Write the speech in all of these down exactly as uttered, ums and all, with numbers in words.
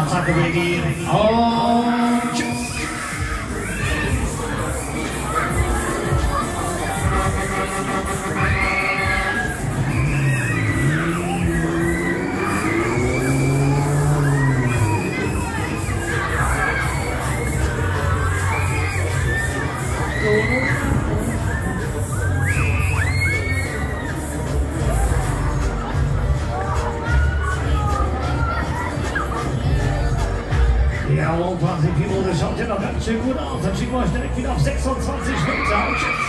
Attacke, Baby. Und tschüss. Ja, und Party People, das schaut ja noch ganz schön gut aus. Dann schicken wir euch direkt wieder auf sechsundzwanzig runter. Und tschüss.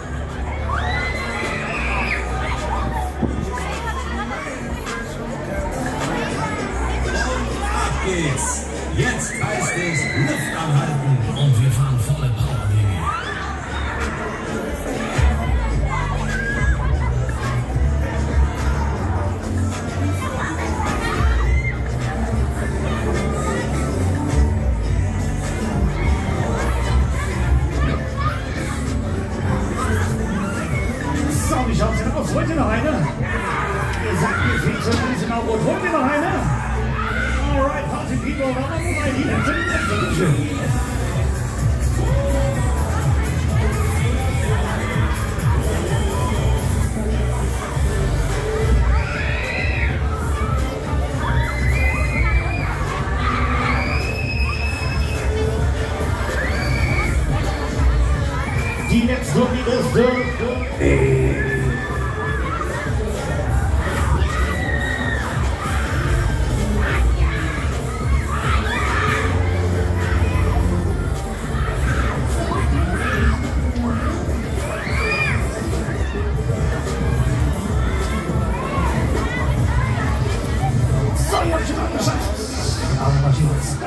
Ab geht's. Jetzt heißt es Luft anhalten und wir fahren volle Power, Baby. So, wie schaut's denn aus? Wollt ihr noch eine? Ihr sagt, mir fehlt so ein bisschen auf. Wollt ihr noch eine? Alright, Party People, dann machen wir mal die letzte, die letzte. Schön. Die letzte und die letzte. Hey. So, ich hab schon mal geschafft. Aber was jetzt?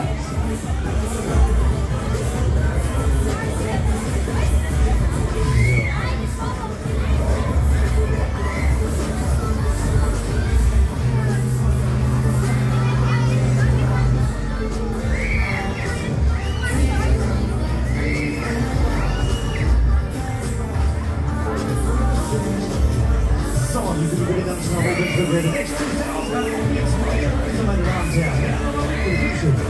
So, die Bühne ganz nach oben für den sechzigsten Ausgabe. Jetzt meine Damen und Herren. Ja,